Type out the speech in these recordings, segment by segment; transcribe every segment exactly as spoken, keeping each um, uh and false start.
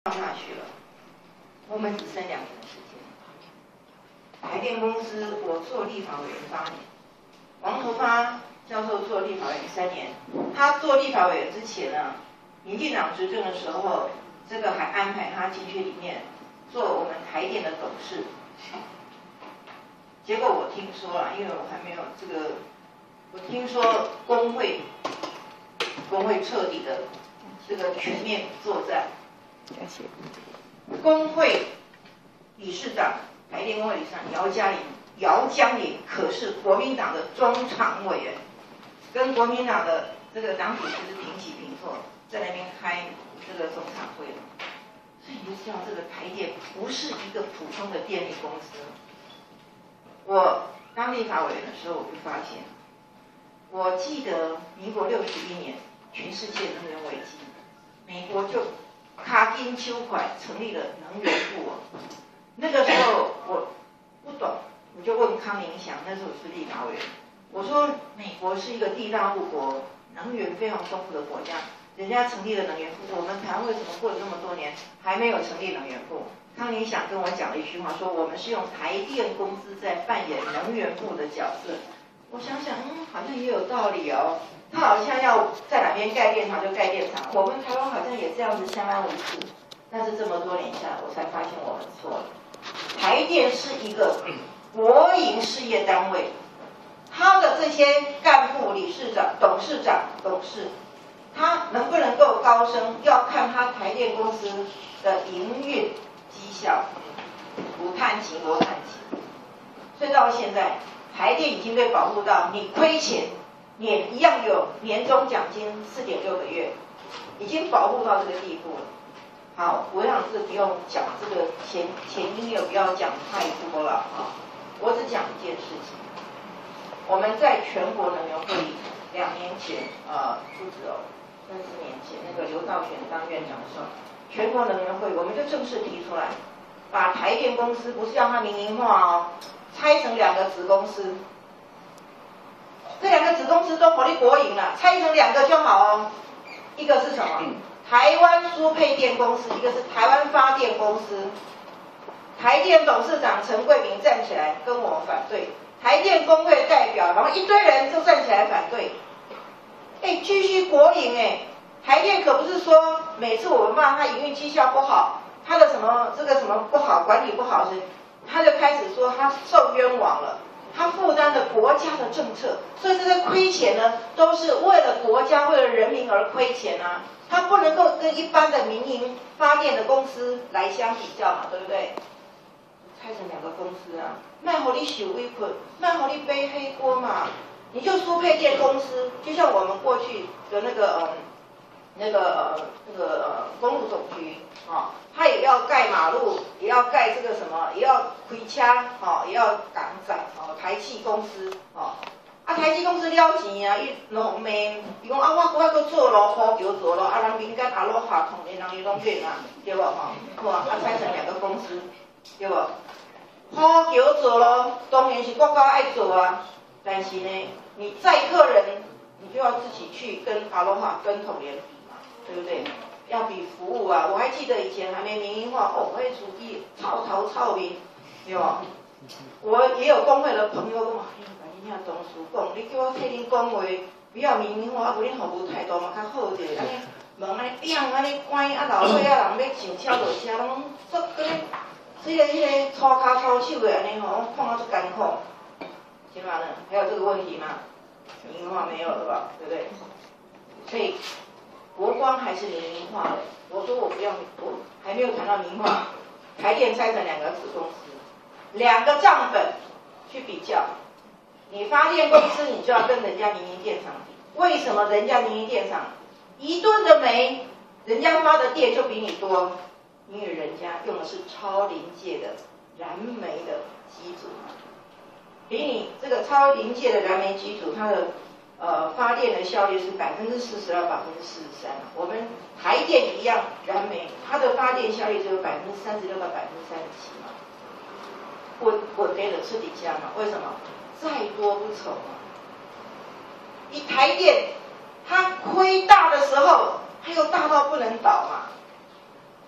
下去了，我们只剩两年的时间。台电公司，我做立法委员八年，王头发教授做立法委员三年。他做立法委员之前呢，民进党执政的时候，这个还安排他进去里面做我们台电的董事。结果我听说了，因为我还没有这个，我听说工会，工会彻底的这个全面作战。 谢谢。 工会理事长，台电工会理事长姚嘉玲，姚江玲可是国民党的中常委员，跟国民党的这个党主席是平起平坐，在那边开这个中常会。所以你就知道这个台电不是一个普通的电力公司。我当立法委员的时候，我就发现，我记得民国六十一年全世界能源危机，美国就卡金秋款成立了能源部。那个时候我不懂，我就问康宁祥，那时候我是立法委员，我说美国是一个地大物博、能源非常丰富的国家，人家成立了能源部，我们台湾为什么过了那么多年还没有成立能源部？康宁祥跟我讲了一句话，说我们是用台电公司在扮演能源部的角色。我想想，嗯，好像也有道理哦。他好像要在哪边盖电厂就盖电厂，我们台湾好像也这样子相安无事。但是这么多年下来，我才发现我们错了。台电是一个国营事业单位，他的这些干部、理事长、董事长、董事，他能不能够高升，要看他台电公司的营运绩效，不看级我看级。所以到现在，台电已经被保护到你亏钱，你也一样有年终奖金四点六个月，已经保护到这个地步了。好，我想是不用讲这个前前因也不要讲太多了啊，我只讲一件事情。我们在全国能源会议两年前，呃，不止哦，三四年前，那个刘兆玄当院长的时候，全国能源会我们就正式提出来，把台电公司不是要它民营化哦，拆成两个子公司。这两个子公司都火力国营了，拆成两个就好哦。一个是什么？台湾输配电公司，一个是台湾发电公司。台电董事长陈桂明站起来跟我反对，台电工会代表，然后一堆人就站起来反对。哎，继续国营哎，台电可不是说每次我们骂他营运绩效不好，他的什么这个什么不好，管理不好是，他就开始说他受冤枉了。他负担了国家的政策，所以这些亏钱呢，都是为了国家、为了人民而亏钱啊。他不能够跟一般的民营发电的公司来相比较嘛，对不对？拆成两个公司啊，卖好你受委屈，卖好你背黑锅嘛。你就输配电公司，就像我们过去的那个嗯，那个呃那个呃公路总局啊、哦，他也要盖马路，也要盖这个什么，也要开车哦，也要港仔哦，台气公司哦，啊台气公司了钱啊，伊拢骂，伊讲啊我我要搁做咯，好叫做咯，啊人民间阿罗哈同年人伊拢变啊，对不哈？好啊，啊拆成两个公司，对不？好叫做咯，当然是国家爱做啊，但是呢，你载客人，你就要自己去跟阿罗哈跟统联比嘛，对不对？要比服务啊！我还记得以前还没民营化，哦，那属于草头草民，对吧？我也有工会的朋友讲，哎，把你遐同事讲，你叫我替恁讲话，不要民营化，啊，无恁服务态度嘛较好者，安尼门安尼变安尼关，啊老岁仔人要上车落车，拢做嗰啲，这个迄个粗骹粗手的安尼吼，看啊足艰苦。起码呢，还有这个问题吗？民营化没有了吧，对不对？所以。国光还是民营化的，我说我不要，我还没有谈到民营化，台电拆成两个子公司，两个账本去比较，你发电公司你就要跟人家民营电厂比，为什么人家民营电厂一吨的煤，人家发的电就比你多？因为人家用的是超临界的燃煤的机组，比你这个超临界的燃煤机组，它的呃，发电的效率是百分之四十到百分之四十三。我们台电一样，燃煤它的发电效率只有百分之三十六到百分之三十七嘛。我我给了吃底价嘛？为什么？再多不愁嘛。一台电，它亏大的时候，它又大到不能倒嘛，就要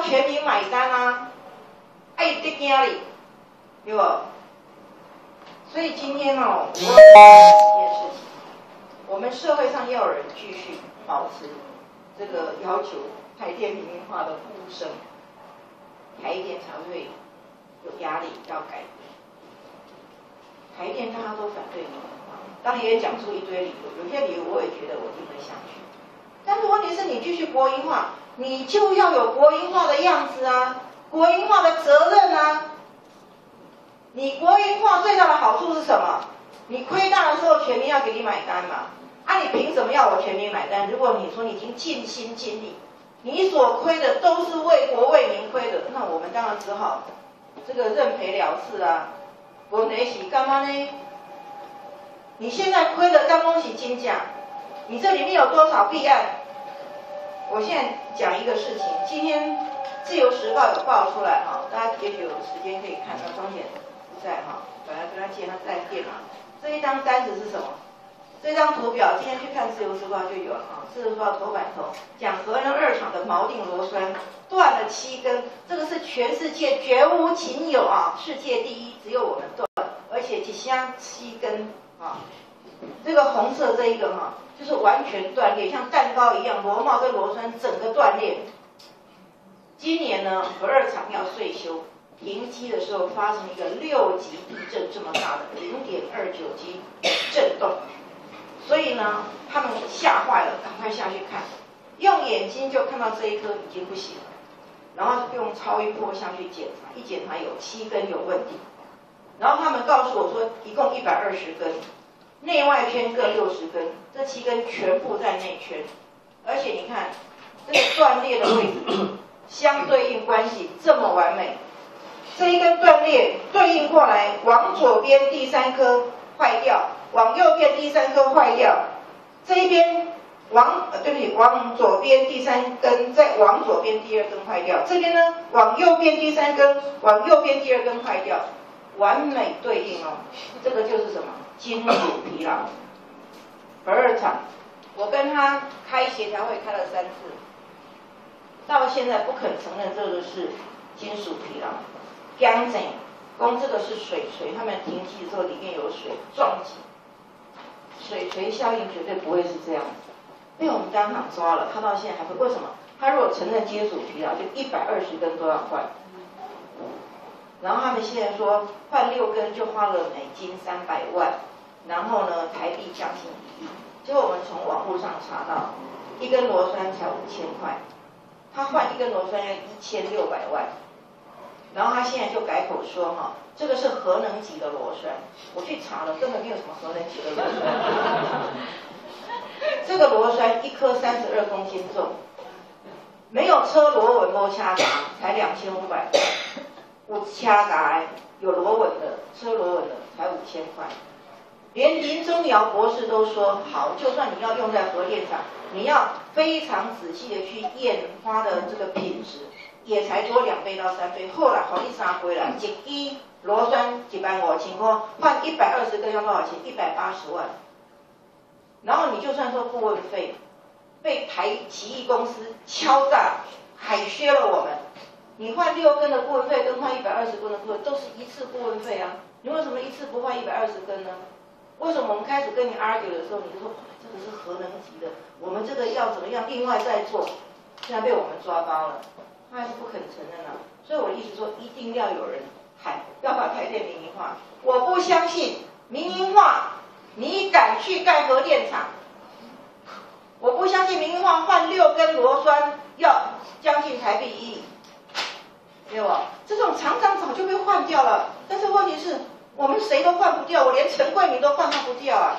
全民买单啊，爱得惊哩，对不？所以今天哦，我要讲一件事情，我们社会上要有人继续保持这个要求台电民营化的呼声，台电才会有压力要改变。台电大家都反对民营化，当然也讲出一堆理由，有些理由我也觉得我听得下去。但是问题是你继续国营化，你就要有国营化的样子啊，国营化的责任啊。你国营化最大的好处是什么？你亏大的时候，全民要给你买单嘛。啊，你凭什么要我全民买单？如果你说你已经尽心尽力，你所亏的都是为国为民亏的，那我们当然只好这个认赔了事啊。问题是干嘛呢？你现在亏的刚恭喜金价，你这里面有多少弊案？我现在讲一个事情，今天《自由时报》有报出来哈，大家也许有时间可以看到，庄姐不在哈，本来跟他借他带电脑。这一张单子是什么？这张图表今天去看《自由时报》就有了啊，《自由时报》头版头讲核能二厂的锚定螺栓断了七根，这个是全世界绝无仅有啊，世界第一，只有我们断，而且只相七根啊。这个红色这一个哈、啊，就是完全断裂，像蛋糕一样，螺帽跟螺栓整个断裂。今年呢，核二厂要岁修，停机的时候发生一个六级地震这么大的零点二九级震动。所以呢，他们吓坏了，赶快下去看，用眼睛就看到这一颗已经不行了，然后用超音波下去检查，一检查有七根有问题，然后他们告诉我说，一共一百二十根，内外圈各六十根，这七根全部在内圈，而且你看这个断裂的位置相对应关系这么完美，这一根断裂对应过来，往左边第三颗坏掉。往右边第三根坏掉，这一边往呃对不起，往左边第三根，再往左边第二根坏掉。这边呢，往右边第三根，往右边第二根坏掉，完美对应哦。这个就是什么？金属疲劳。核二厂，我跟他开协调会开了三次，到现在不肯承认这个是金属疲劳。刚才讲这个是水锤，他们停机的时候里面有水撞击。水锤效应绝对不会是这样子，被我们当场抓了，他到现在还不为什么？他如果承认金属疲劳，就一百二十根都要换。然后他们现在说换六根就花了美金三百万，然后呢台币将近一亿。结果我们从网络上查到，一根螺栓才五千块，他换一根螺栓要一千六百万。然后他现在就改口说哈。这个是核能级的螺栓，我去查了，根本没有什么核能级的螺栓。这个螺栓一颗三十二公斤重，没有车螺纹摸掐打才两千五百块，我掐打有螺纹的车螺纹的才五千块。连林宗尧博士都说好，就算你要用在核电厂，你要非常仔细的去验它的这个品质，也才多两倍到三倍。后来好你三倍了，一支螺栓一万五千块，换一百二十根要多少钱？一百八十万。然后你就算说顾问费，被台奇异公司敲诈海削了我们。你换六根的顾问费跟换一百二十根的顾问都是一次顾问费啊，你为什么一次不换一百二十根呢？为什么我们开始跟你 argue 的时候，你就说这个是核能级的，我们这个要怎么样，另外再做，现在被我们抓包了，他还是不肯承认啊。所以我的意思说，一定要有人喊要把台电民营化。我不相信民营化，你敢去盖核电厂？我不相信民营化换六根螺栓要将近台币一亿，对吧？这种厂长早就被换掉了，但是问题是我们谁都换不掉，我连陈桂明都换不掉啊！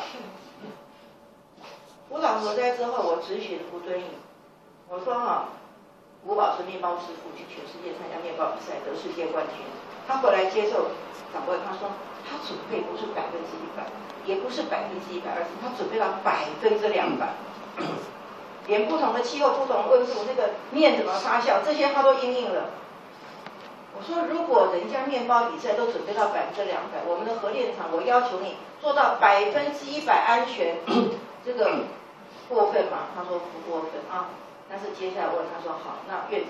福岛核灾之后，我咨询吴敦义，我说哈、啊，吴宝是面包师傅，去全世界参加面包比赛得世界冠军，他回来接受访问，他说他准备不是百分之一百，也不是百分之一百二十，他准备到百分之两百，连不同的气候、不同的温度，那个面怎么发酵，这些他都因应了。我说，如果人家面包比赛都准备到百分之两百，我们的核电厂，我要求你做到百分之一百安全，这个过分吗？他说不过分啊。但是接下来问他说好，那院长，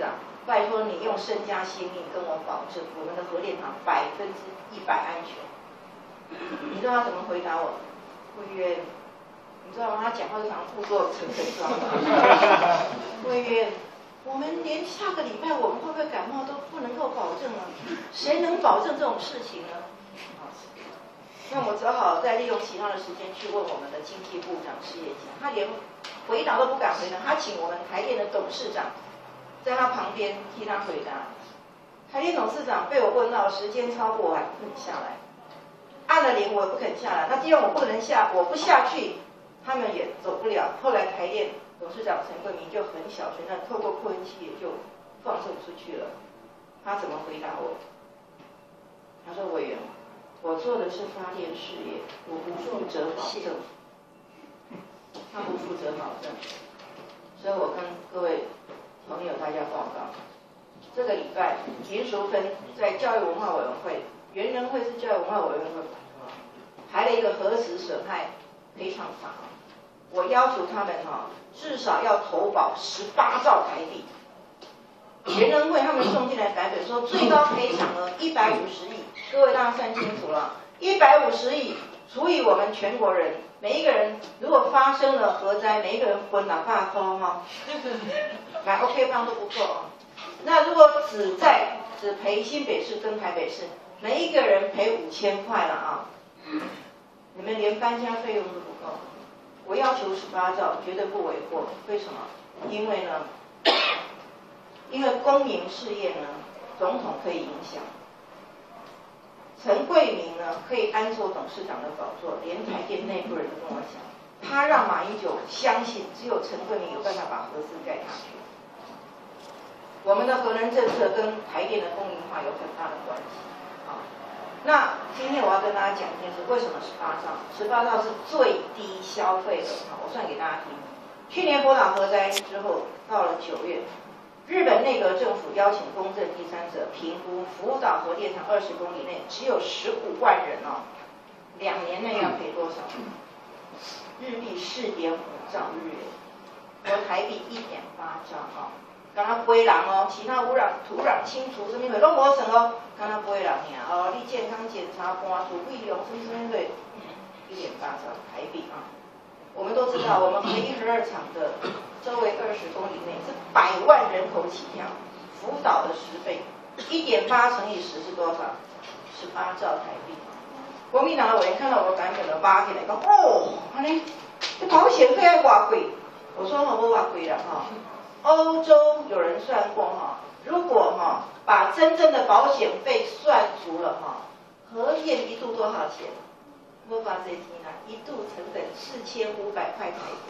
拜托你用身家性命跟我保证，我们的核电厂百分之一百安全。你知道他怎么回答我？委员，你知道吗？他讲话就常故作诚恳，知道吗？委员，我们连下个礼拜我们会不会感冒都不能够保证啊，谁能保证这种事情呢？那我只好再利用其他的时间去问我们的经济部长施业强，他连回答都不敢回答，他请我们台电的董事长在他旁边替他回答。台电董事长被我问到时间超过，我还不肯下来，按了铃我也不肯下来。那既然我不能下，我不下去，他们也走不了。后来台电董事长陈桂明就很小声，那透过扩音器也就放送出去了。他怎么回答我？他说：“委员，我做的是发电事业，我不负责保证。他不负责保证，所以我跟各位朋友大家报告，这个礼拜林淑芬在教育文化委员会，原人会是教育文化委员会排了一个核实损害赔偿法，我要求他们哈、哦，至少要投保十八兆台币。原人会他们送进来版本说最高赔偿额一百五十亿，各位大家算清楚了，一百五十亿除以我们全国人，每一个人如果发生了核灾，每一个人分两百块哈，买 OK 棒都不够啊。那如果只在只赔新北市跟台北市，每一个人赔五千块了啊，你们连搬家费用都不够。我要求十八兆，绝对不为过。为什么？因为呢，因为公营事业呢，总统可以影响。陈桂明呢，可以安坐董事长的宝座，连台电内部人都跟我讲，他让马英九相信，只有陈桂明有办法把核四盖下去。我们的核能政策跟台电的公营化有很大的关系。好，那今天我要跟大家讲一件事，为什么十八兆？十八兆是最低消费的。好，我算给大家听。去年福岛核灾之后，到了九月。日本内阁政府邀请公正第三者评估福岛核电厂二十公里内只有十五万人哦，两年内要赔多少？日币四点五兆日元，和台币一点八兆哦。刚刚不会人哦，其他污染、土壤清除什么的都没省哦，刚刚不会人呀哦，你健康检查、搬除费用什么什么的，一点八兆台币啊。我们都知道，我们核一、核二厂的周围二十公里内是百万人口起跳，福岛的十倍，一点八乘以十是多少？十八兆台币。国民党的委员看到我的版本的挖起来，讲哦，安尼，这保险费要多贵？我说我不多贵了哈。欧洲有人算过哈，如果哈把真正的保险费算足了哈，核电一度多少钱？我把这钱啊，一度成本四千五百块台币。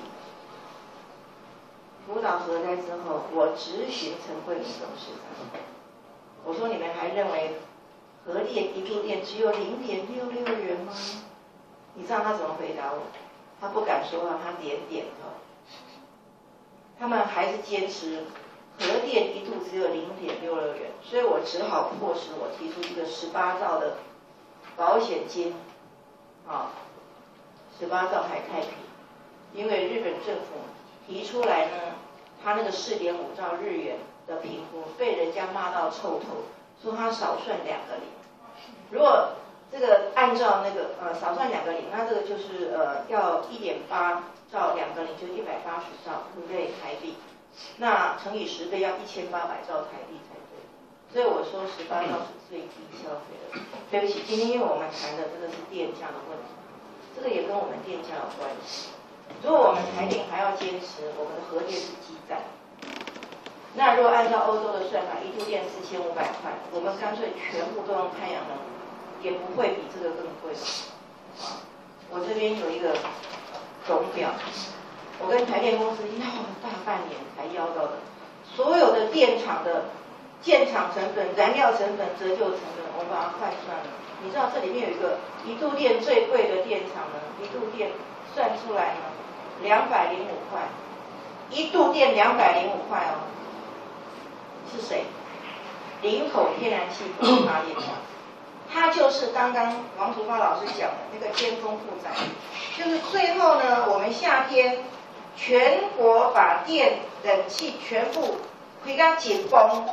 福岛核灾之后，我质询陈桂明董事长，我说你们还认为核电一度电只有零点六六元吗？你知道他怎么回答我？他不敢说话，他点点头。他们还是坚持核电一度只有零点六六元，所以我只好迫使我提出一个十八兆的保险金。啊，十八兆还太平，因为日本政府提出来呢，他那个四点五兆日元的评估被人家骂到臭头，说他少算两个零。如果这个按照那个呃少算两个零，那这个就是呃要一点八兆两个零就一百八十兆，对不对？台币，那乘以十倍要一千八百兆台币才对。所以我说十八兆是最低消费的。对不起，今天因为我们谈的这个是电价的问题，这个也跟我们电价有关系。如果我们台电还要坚持我们的核电是基站，那如果按照欧洲的算法，一度电四千五百块，我们干脆全部都用太阳能，也不会比这个更贵。啊，我这边有一个总表，我跟台电公司要了大半年才要到的，所有的电厂的建厂成本、燃料成本、折旧成本，我把它换算了。你知道这里面有一个一度电最贵的电厂呢，一度电算出来呢，两百零五块，一度电两百零五块哦。是谁？林口天然气火力发电厂，它就是刚刚王淑芳老师讲的那个尖峰负载，就是最后呢，我们夏天全国把电、冷气全部回到紧绷，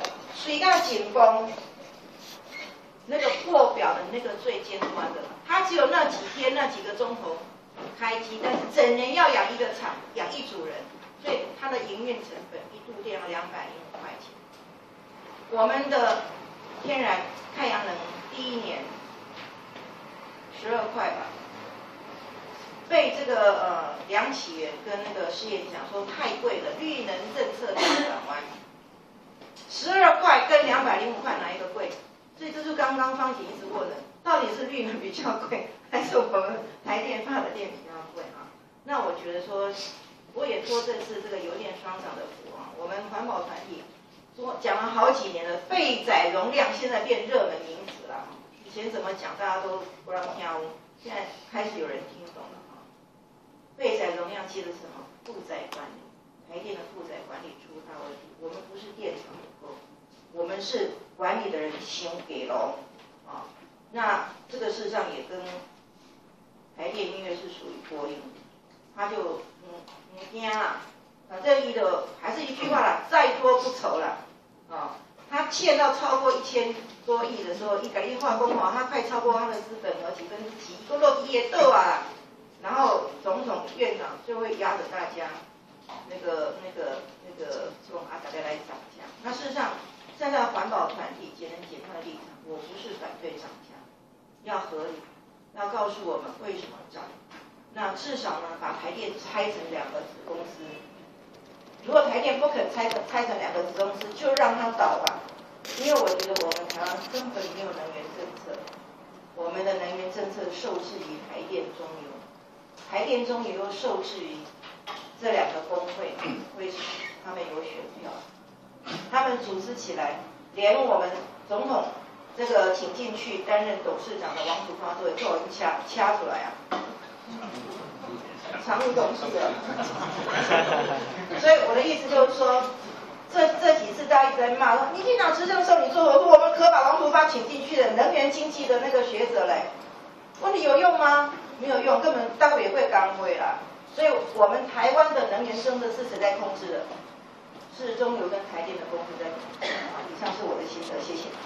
水干紧绷，那个破表的那个最尖端的，它只有那几天那几个钟头开机，但是整年要养一个厂，养一组人，所以它的营运成本一度电要两百零五块钱。我们的天然太阳能第一年十二块吧，被这个呃梁启源跟那个施彦讲说太贵了，绿能政策大转弯，十二块跟两百零五块哪一个贵？所以这就是刚刚方姐一直问的，到底是绿能比较贵，还是我们台电发的电比较贵啊？那我觉得说，我也托这次这个油电双涨的福啊，我们环保团体说讲了好几年了，废载容量现在变热门名词了。以前怎么讲大家都不让听，现在开始有人听懂了啊。废载容量其实是什么？负载管理，台电的负载管理出大问题。我们不是电厂不够，我们是管理的人先给喽啊。那这个事实上也跟台电音乐是属于脱音，他就嗯唔惊啦，反正伊的还是一句话啦，再多不愁啦啊。他欠到超过一千多亿的时候，一改一化工哦，他快超过他的资本额几分之几，都落地也斗啊。然后总统院长就会压着大家，那个那个那个从啊大家来涨价。那事实上，站在环保团体节能减碳的立场，我不是反对涨价，要合理，要告诉我们为什么涨。那至少呢，把台电拆成两个子公司。如果台电不肯拆成拆成两个子公司，就让它倒吧。因为我觉得我们台湾根本没有能源政策，我们的能源政策受制于台电、中油，台电、中油又受制于这两个工会。为什么？他们有选票，他们组织起来，连我们总统这个请进去担任董事长的王楚花都会做人掐掐出来啊。常务董事的，所以我的意思就是说，这这几次大家一直在骂说，民进党执政的时候你做何不？我们可把王楚发请进去的能源经济的那个学者嘞，问题有用吗？没有用，根本单位会刚会啦。所以我们台湾的能源政策是谁在控制的？是中油跟台电的公司在控制。啊，以上是我的心得，谢谢。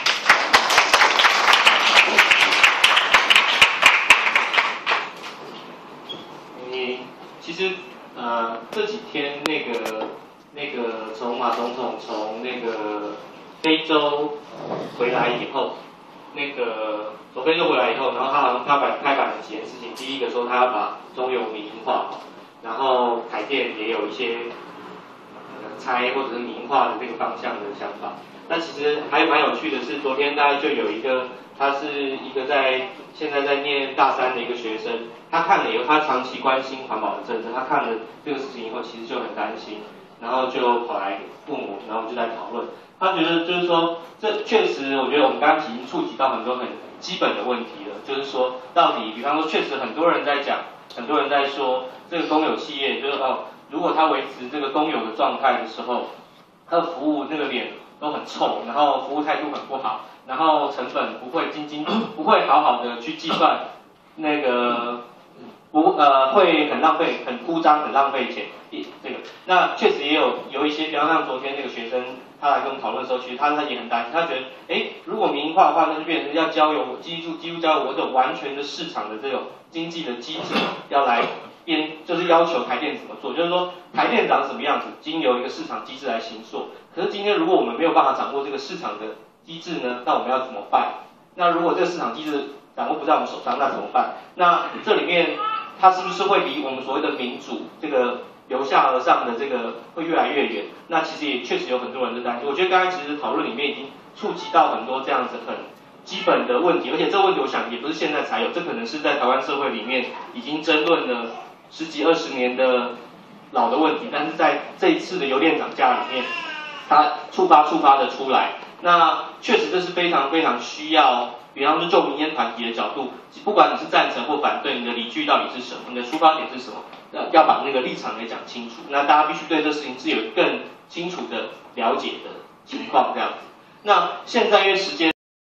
其实，呃，这几天那个那个从马总统从那个非洲回来以后，那个从非洲回来以后，然后他好像他摆拍板了几件事情。第一个说他要把中油民营化，然后台电也有一些呃拆或者是民营化的这个方向的想法。那其实还蛮有趣的是，昨天大概就有一个，他是一个在现在在念大三的一个学生。他看了以后，他长期关心环保的政策，他看了这个事情以后，其实就很担心，然后就跑来父母，然后就在讨论。他觉得就是说，这确实，我觉得我们刚刚已经触及到很多很基本的问题了，就是说，到底，比方说，确实很多人在讲，很多人在说，这个公有企业，就是哦，如果他维持这个公有的状态的时候，他的服务那个脸都很臭，然后服务态度很不好，然后成本不会精精，不会好好的去计算那个。不呃会很浪费，很铺张，很浪费钱。一这个，那确实也有有一些，比方像昨天那个学生，他来跟我们讨论的时候，其实他他也很担心，他觉得，哎，如果民营化的话，那就变成要交由基础几乎交由我这种完全的市场的这种经济的机制，要来编，就是要求台电怎么做，就是说台电长什么样子，经由一个市场机制来行做。可是今天如果我们没有办法掌握这个市场的机制呢，那我们要怎么办？那如果这个市场机制掌握不在我们手上，那怎么办？那这里面。它是不是会离我们所谓的民主这个由下而上的这个会越来越远？那其实也确实有很多人的担心。我觉得刚才其实讨论里面已经触及到很多这样子很基本的问题，而且这个问题我想也不是现在才有，这可能是在台湾社会里面已经争论了十几二十年的老的问题，但是在这一次的油电涨价里面，它触发触发的出来。那确实这是非常非常需要。比方说，就民间团体的角度，不管你是赞成或反对，你的理据到底是什么，你的出发点是什么，要要把那个立场给讲清楚。那大家必须对这事情是有更清楚的了解的情况，这样子。那现在因为时间。